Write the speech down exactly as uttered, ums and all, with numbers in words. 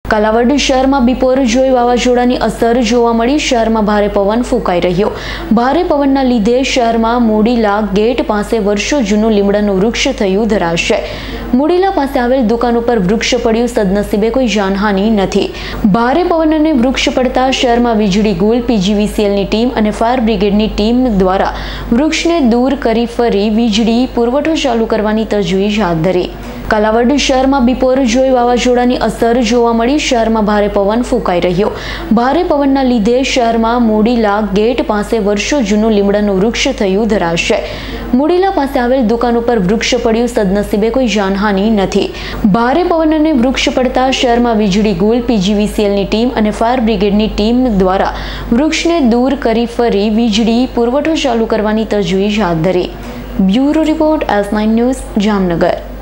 કાલાવડ શહેરમાં બપોર જોઈ વાવાઝોડાની અસર જોવા મળી। શહેરમાં ભારે પવન ફૂંકાઈ રહ્યો। ભારે પવનના લીધે શહેરમાં મોડીલા ગેટ પાસે વર્ષો જૂનું લીમડાનું વૃક્ષ થયું ધરાશાય। મોડીલા પાસે આવેલ દુકાન ઉપર વૃક્ષ પડ્યું। સદનસીબે કોઈ જાનહાનિ નથી। ભારે પવન અને વૃક્ષ પડતા શહેરમાં વીજળી ગુલ, પીજીવીસીએલની ટીમ અને ફાયર બ્રિગેડની ટીમ દ્વારા વૃક્ષને દૂર કરી ફરી વીજળી પુરવઠો ચાલુ કરવાની તજવીજ હાથ ધરી। કાલાવડ શહેરમાં બપોર જોઈ વાવાઝોડાની અસર જોવા મળી। શહેરમાં ભારે પવન ફૂંકાઈ રહ્યો। ભારે પવનના લીધે શહેરમાં મોડીલા ગેટ પાસે વર્ષો જૂનું લીમડાનું વૃક્ષ થયું ધરાશાય। મોડીલા પાસે આવેલ દુકાન ઉપર વૃક્ષ પડ્યું। સદનસીબે કોઈ જાનહાનિ નથી। ભારે પવન અને વૃક્ષ પડતા શહેરમાં વીજળી ગુલ, પીજીવીસીએલની ટીમ અને ફાયર બ્રિગેડની ટીમ દ્વારા વૃક્ષને દૂર કરી ફરી વીજળી પુરવઠો ચાલુ કરવાની તજવીજ હાથ ધરી। Bureau report, S nine News, Jamnagar.